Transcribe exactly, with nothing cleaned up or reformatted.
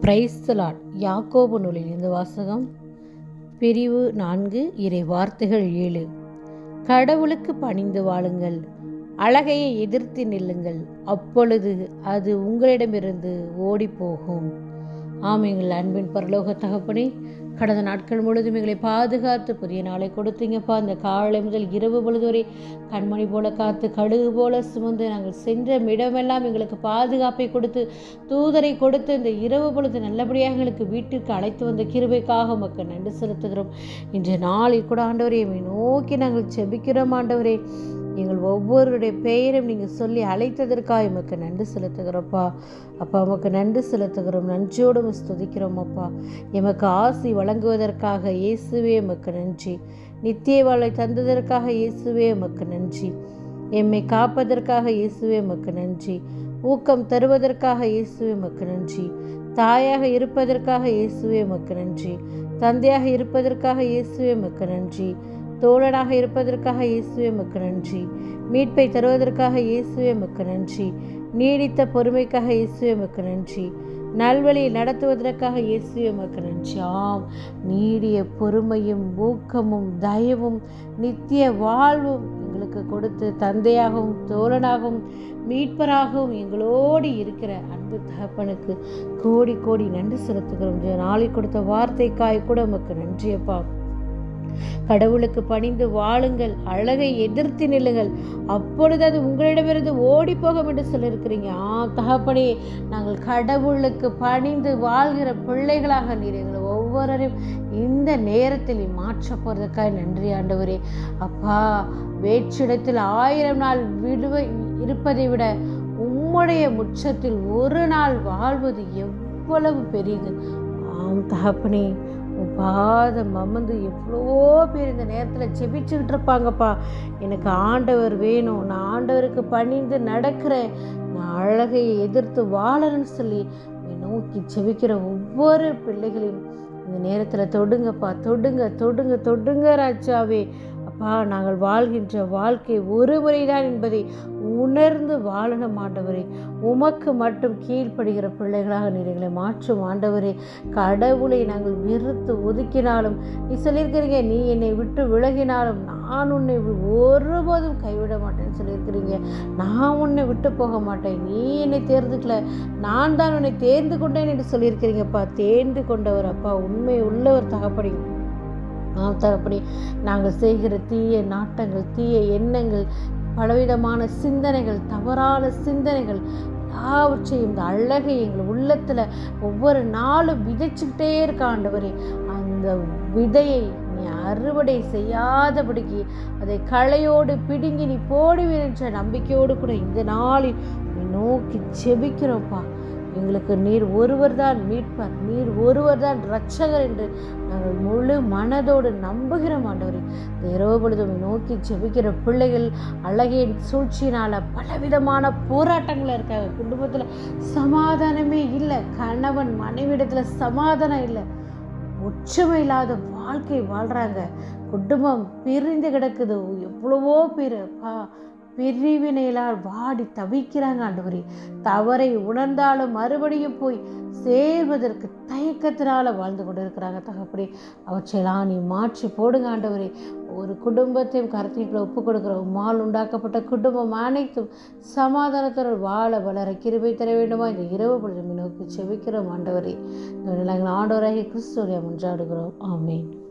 Praise the Lord. யாக்கோபு நூலிலிருந்து வாசகம். பிரிவு நான்கு, இறை வார்த்தைகள் ஏழு. கடவுளுக்கு பணிந்து வாழுங்கள், அழகையை எதிர்த்து நில்லுங்கள், அப்பொழுது அது உங்களிடமிருந்து ஓடி போகும். ஆம், எங்கள் அன்பின் பரலோக தகப்பனே, கடந்த நாட்கள் முழுதும் எங்களை பாதுகாத்து புதிய நாளை கொடுத்தீங்கப்பா. அந்த காலை முதல் இரவு பொழுது வரை கண்மணி போல காத்து கழுகு போல சுமந்து நாங்கள் சென்ற இடமெல்லாம் எங்களுக்கு பாதுகாப்பை கொடுத்து தூதரை கொடுத்து இந்த இரவு பொழுது நல்லபடியாக எங்களுக்கு வீட்டிற்கு அழைத்து வந்த கிருபைக்காக உமக்கு நன்றி செலுத்துகிறோம். இன்றைய நாளில் கூட ஆண்டவரே எம்மை நோக்கி நாங்கள் செபிக்கிறோம். ஆண்டவரே, எங்கள் ஒவ்வொருடைய பெயரும் நீங்கள் சொல்லி அழைத்ததற்காக எமக்கு நன்றி செலுத்துகிறோப்பா. அப்பா, உமக்கு நன்றி செலுத்துகிறோம், நன்றியோடு ஸ்துதிக்கிறோம். அப்பா, எமக்கு ஆசி வழங்குவதற்காக இயேசுவே எமக்கு நன்றி. நித்திய வாழ்வை தந்ததற்காக இயேசுவே எமக்கு நன்றி. எம்மை காப்பதற்காக இயேசுவே எமக்கு நன்றி. ஊக்கம் தருவதற்காக இயேசுவே எமக்கு நன்றி. தாயாக இருப்பதற்காக இயேசுவே எமக்கு நன்றி. தந்தையாக இருப்பதற்காக இயேசுவே எமக்கு நன்றி. தோழனாக இருப்பதற்காக இயேசுவே எமக்கு நன்றி. மீட்பை தருவதற்காக இயேசுவே எமக்கு நன்றி. நீடித்த பொறுமைக்காக இயேசுவே எமக்கு நன்றி. நல்வழியை நடத்துவதற்காக இயேசுவே எமக்கு நன்றி. ஆம், நீடிய பொறுமையும் ஊக்கமும் தயவும் நித்திய வாழ்வும் எங்களுக்கு கொடுத்து தந்தையாகவும் தோழனாகவும் மீட்பராகவும் எங்களோடு இருக்கிற அன்பு தகப்பனுக்கு கோடி கோடி நன்றி செலுத்துகிறோம். நாளில் கொடுத்த வார்த்தைக்காய் கூட எமக்கு நன்றியப்பா. கடவுளுக்கு பணிந்து வாழுங்கள், அழகை எதிர்த்து நில்லுங்கள், அப்பொழுது அது உங்களிடமிருந்து ஓடி போகும் என்று சொல்லியிருக்கிறீங்க. ஆ தகப்பனே, நாங்கள் கடவுளுக்கு பணிந்து வாழ்கிற பிள்ளைகளாக நீர் எங்களை ஒவ்வொருவரையும் இந்த நேரத்தில் மாற்ற போறதுக்காக நன்றி ஆண்டவரே. அப்பா, வேற்றிடத்தில் ஆயிரம் நாள் விடுவை இருப்பதை விட உம்முடைய முற்றத்தில் ஒரு நாள் வாழ்வது எவ்வளவு பெரியது. ஆம் தகப்பனே, பாதம் அமர்ந்து எவ்வளோ பேர் இந்த நேரத்தில் செபிச்சுக்கிட்டு இருப்பாங்கப்பா. எனக்கு ஆண்டவர் வேணும், நான் ஆண்டவருக்கு பணிந்து நடக்கிறேன், நான் அழகையை எதிர்த்து வாழறேன்னு சொல்லி நோக்கி செபிக்கிற ஒவ்வொரு பிள்ளைகளையும் இந்த நேரத்தில் தொடுங்கப்பா, தொடுங்க தொடுங்க தொடுங்க ராஜாவே. அப்பா, நாங்கள் வாழ்கின்ற வாழ்க்கை ஒரு முறைதான் என்பதை உணர்ந்து வாழணும் ஆண்டவரே. உமக்கு மட்டும் கீழ்ப்படுகிற பிள்ளைகளாக நீர் எங்களை மாற்றும் ஆண்டவரே. கடவுளை நாங்கள் வெறுத்து ஒதுக்கினாலும் நீ சொல்லியிருக்கிறீங்க, நீ என்னை விட்டு விலகினாலும் நான் உன்னை ஒருபோதும் கைவிட மாட்டேன்னு சொல்லியிருக்கிறீங்க. நான் உன்னை விட்டு போக மாட்டேன், நீ என்னை தேர்ந்துக்கல, நான் தான் உன்னை தேர்ந்து கொண்டேன் என்று சொல்லியிருக்கிறீங்கப்பா. தேர்ந்து கொண்டவர் அப்பா, உண்மை உள்ளவர் தகப்படி. ஆம் தகப்படி, நாங்கள் செய்கிற தீய நாட்டங்கள், தீய எண்ணங்கள், பலவிதமான சிந்தனைகள், தவறான சிந்தனைகள் எல்லாவற்றையும் இந்த அழகை எங்கள் உள்ளத்தில் ஒவ்வொரு நாளும் விதைச்சுக்கிட்டே இருக்க ஆண்டவரே. அந்த விதையை நீ அறுவடை செய்யாதபடிக்கு அதை களையோடு பிடுங்கி நீ போடுவீர் என்ற நம்பிக்கையோடு கூட இந்த நாளில் நீ நோக்கி செபிக்கிறோம்ப்பா. எங்களுக்கு நீர் ஒருவர் தான் மீட்பர், நீர் ஒருவர் தான் இரட்சகர் என்று நாங்கள் முழு மனதோடு நம்புகிறோம் ஆண்டவரே. இந்த இரவு பொழுது நோக்கி செபிக்கிற பிள்ளைகள் அழகின் சூழ்ச்சியினால பலவிதமான போராட்டங்கள் இருக்காங்க. குடும்பத்தில் சமாதானமே இல்லை, கணவன் மனைவிடத்துல சமாதானம் இல்லை, ஒற்றுமை இல்லாத வாழ்க்கை வாழ்றாங்க, குடும்பம் பிரிந்து கிடக்குது. எவ்வளவோ பேர் அப்பா பிரிவினையிலால் வாடி தவிக்கிறாங்க ஆண்டவரே. தவறை உணர்ந்தாலும் மறுபடியும் போய் சேர்வதற்கு தயக்கத்தினால வாழ்ந்து கொண்டு இருக்கிறாங்க தகப்படி. அவற்றையெல்லாம் நீ மாற்றி போடுங்க ஆண்டவரே. ஒரு குடும்பத்தையும் கருத்துக்களை ஒப்பு கொடுக்குற உம்மால் உண்டாக்கப்பட்ட குடும்பம் அனைத்தும் சமாதானத்துடன் வாழ வளர கிருபை தர வேண்டுமா இந்த இரவு பொழுது நோக்கி செபிக்கிறோம் ஆண்டவரே. நாங்கள் ஆண்டவராகிய கிறிஸ்துவை மன்றாடுகிறோம். ஆமென்.